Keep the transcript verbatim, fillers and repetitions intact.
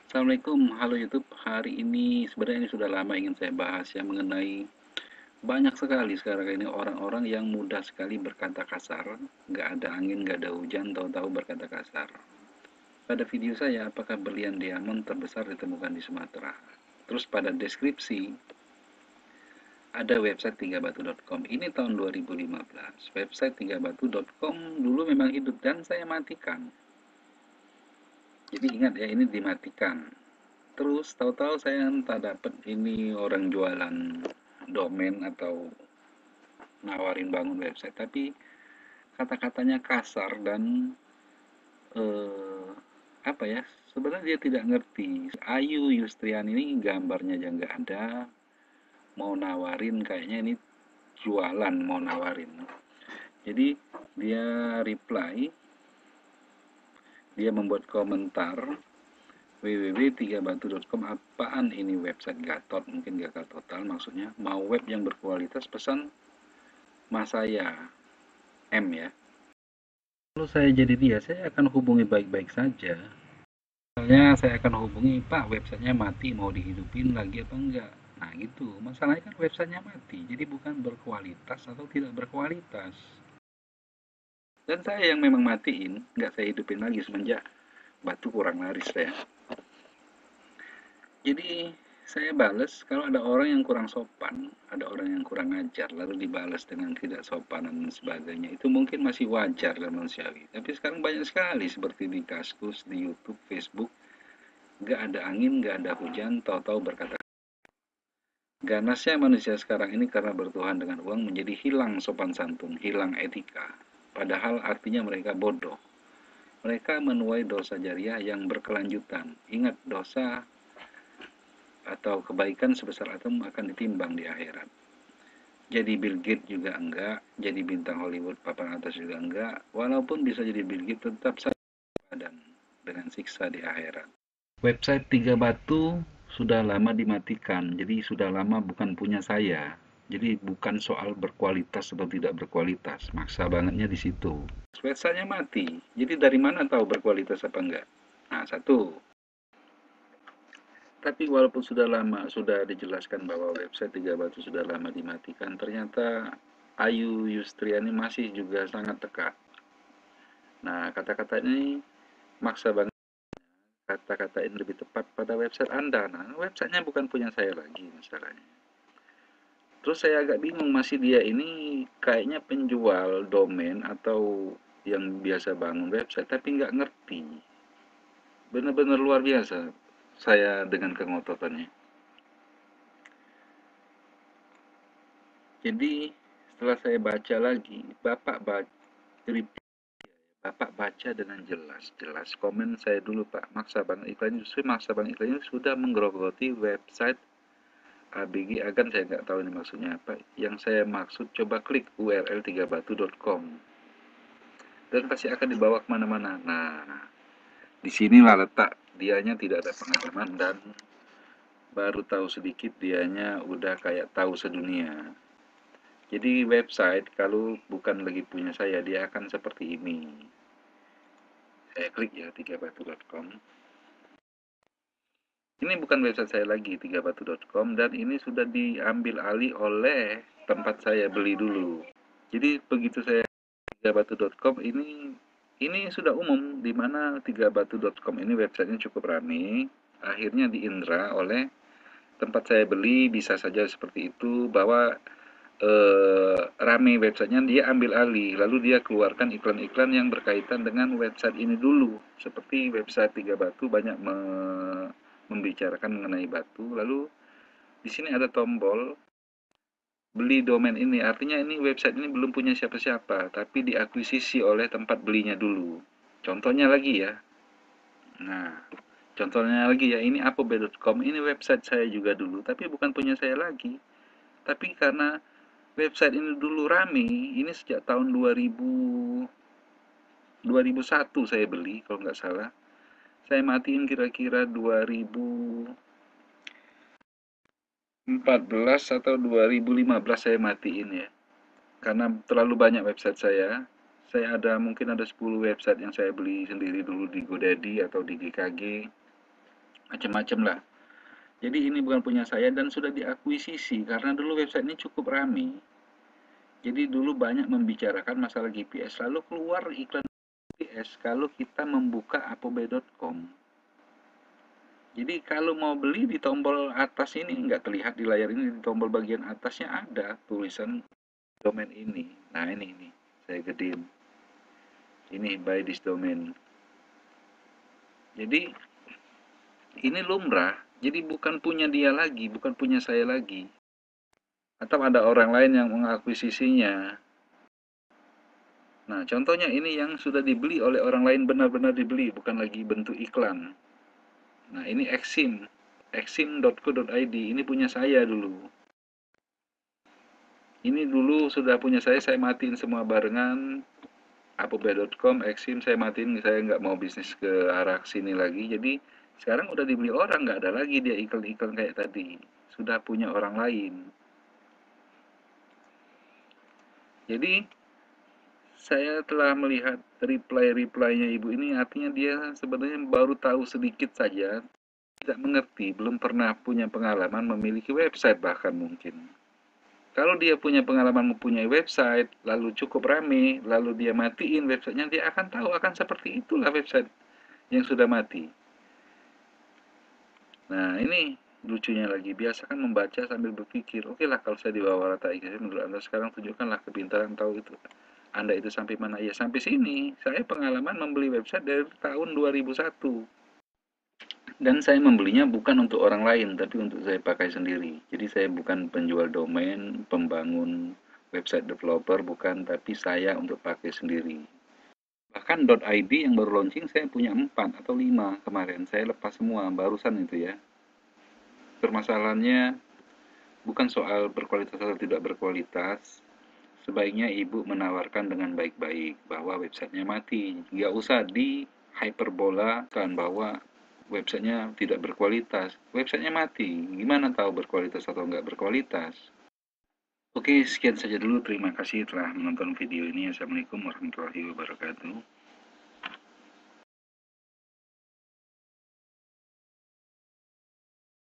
Assalamualaikum, halo YouTube. Hari ini sebenarnya ini sudah lama ingin saya bahas ya mengenai banyak sekali sekarang ini orang-orang yang mudah sekali berkata kasar. Nggak ada angin, nggak ada hujan, tahu-tahu berkata kasar. Pada video saya, apakah berlian diamond terbesar ditemukan di Sumatera? Terus pada deskripsi, ada website tiga batu titik com. Ini tahun dua ribu lima belas. Website tiga batu titik com dulu memang hidup dan saya matikan. Jadi ingat ya, ini dimatikan. Terus tahu-tahu saya entah dapat ini orang jualan domain atau nawarin bangun website, tapi kata-katanya kasar dan eh, apa ya? Sebenarnya dia tidak ngerti. Ayu Yustrian ini gambarnya aja nggak ada, mau nawarin kayaknya ini jualan mau nawarin. Jadi dia reply, dia membuat komentar w w w titik tiga batu titik com. Apaan ini website Gatot, mungkin gagal total maksudnya, mau web yang berkualitas pesan mas saya M ya. Kalau saya jadi dia, saya akan hubungi baik-baik saja. Misalnya saya akan hubungi, Pak, websitenya mati, mau dihidupin lagi apa enggak? Nah gitu, masalahnya kan websitenya mati, jadi bukan berkualitas atau tidak berkualitas. Dan saya yang memang matiin, nggak saya hidupin lagi semenjak batu kurang laris ya. Jadi saya bales kalau ada orang yang kurang sopan, ada orang yang kurang ajar, lalu dibalas dengan tidak sopan dan sebagainya. Itu mungkin masih wajar dan manusiawi. Tapi sekarang banyak sekali seperti di Kaskus, di YouTube, Facebook, nggak ada angin, nggak ada hujan, tahu-tahu berkata. Ganasnya manusia sekarang ini karena bertuhan dengan uang menjadi hilang sopan santun, hilang etika. Padahal artinya mereka bodoh. Mereka menuai dosa jariah yang berkelanjutan. Ingat, dosa atau kebaikan sebesar atom akan ditimbang di akhirat. Jadi Bill Gates juga enggak, jadi bintang Hollywood papan atas juga enggak, walaupun bisa jadi Bill Gates tetap saja badan dengan siksa di akhirat. Website Tiga Batu sudah lama dimatikan, jadi sudah lama bukan punya saya. Jadi bukan soal berkualitas atau tidak berkualitas, maksa bangetnya di situ. Websitenya mati, jadi dari mana tahu berkualitas apa enggak? Nah, satu, tapi walaupun sudah lama, sudah dijelaskan bahwa website Tiga Batu sudah lama dimatikan, ternyata Ayu Yustriani masih juga sangat teka. Nah, kata-kata ini maksa banget kata-kata ini lebih tepat pada website Anda. Nah, websitenya bukan punya saya lagi masalahnya. Terus saya agak bingung, masih dia ini kayaknya penjual domain atau yang biasa bangun website, tapi nggak ngerti. Benar-benar luar biasa saya dengan kengototannya. Jadi setelah saya baca lagi, Bapak baca, Bapak baca dengan jelas, jelas. Komen saya dulu, Pak. Maksa Bang Iklan, justru maksa Bang Iklan sudah menggerogoti website A B G Agan, saya nggak tahu ini maksudnya apa. Yang saya maksud, coba klik u r l tiga batu titik com dan pasti akan dibawa kemana-mana. Nah, disinilah letak dianya tidak ada pengalaman dan baru tahu sedikit, dianya udah kayak tahu sedunia. Jadi website kalau bukan lagi punya saya, dia akan seperti ini. Saya klik ya tiga batu titik com. Ini bukan website saya lagi, tiga batu titik com, dan ini sudah diambil alih oleh tempat saya beli dulu. Jadi begitu saya tiga batu titik com ini ini sudah umum, di mana tiga batu titik com ini websitenya cukup ramai. Akhirnya diindra oleh tempat saya beli, bisa saja seperti itu, bahwa eh, rame websitenya, dia ambil alih, lalu dia keluarkan iklan-iklan yang berkaitan dengan website ini dulu. Seperti website Tiga Batu banyak me membicarakan mengenai batu, lalu di sini ada tombol beli domain ini, artinya ini website ini belum punya siapa-siapa, tapi diakuisisi oleh tempat belinya dulu. Contohnya lagi ya, nah contohnya lagi ya, ini apobe titik com, ini website saya juga dulu, tapi bukan punya saya lagi. Tapi karena website ini dulu rame, ini sejak tahun dua ribu, dua ribu satu saya beli kalau nggak salah. Saya matiin kira-kira dua ribu empat belas atau dua ribu lima belas saya matiin ya. Karena terlalu banyak website saya. Saya ada mungkin ada sepuluh website yang saya beli sendiri dulu di GoDaddy atau di G K G. macam-macam lah. Jadi ini bukan punya saya dan sudah diakuisisi karena dulu website ini cukup ramai. Jadi dulu banyak membicarakan masalah G P S, lalu keluar iklan G P S kalau kita membuka apobe dot com. Jadi kalau mau beli di tombol atas ini, nggak terlihat di layar ini, di tombol bagian atasnya ada tulisan domain ini. Nah ini, ini saya gedein. Ini buy this domain. Jadi ini lumrah, jadi bukan punya dia lagi, bukan punya saya lagi. Atau ada orang lain yang mengakuisisinya. Nah, contohnya ini yang sudah dibeli oleh orang lain, benar-benar dibeli, bukan lagi bentuk iklan. Nah, ini Exim, exim dot co dot i d, ini punya saya dulu. Ini dulu sudah punya saya, saya matiin semua barengan. apobe dot com, Exim, saya matiin, saya nggak mau bisnis ke arah sini lagi. Jadi, sekarang udah dibeli orang, nggak ada lagi dia iklan-iklan kayak tadi. Sudah punya orang lain. Jadi, saya telah melihat reply-reply-nya ibu ini, artinya dia sebenarnya baru tahu sedikit saja, tidak mengerti, belum pernah punya pengalaman memiliki website bahkan mungkin. Kalau dia punya pengalaman mempunyai website, lalu cukup rame, lalu dia matiin websitenya, dia akan tahu akan seperti itulah website yang sudah mati. Nah ini lucunya lagi, biasakan membaca sambil berpikir, oke lah kalau saya di bawah rata I Q, menurut Anda sekarang tunjukkanlah kepintaran tahu itu. Anda itu sampai mana? Ya sampai sini. Saya pengalaman membeli website dari tahun dua ribu satu. Dan saya membelinya bukan untuk orang lain, tapi untuk saya pakai sendiri. Jadi saya bukan penjual domain, pembangun website developer, bukan, tapi saya untuk pakai sendiri. Bahkan .id yang baru launching saya punya empat atau lima kemarin. Saya lepas semua, barusan itu ya. Permasalahannya bukan soal berkualitas atau tidak berkualitas. Sebaiknya ibu menawarkan dengan baik-baik bahwa websitenya mati. Nggak usah di hyperbola kan bahwa websitenya tidak berkualitas. Websitenya mati. Gimana tahu berkualitas atau nggak berkualitas? Oke, sekian saja dulu. Terima kasih telah menonton video ini. Assalamualaikum warahmatullahi wabarakatuh.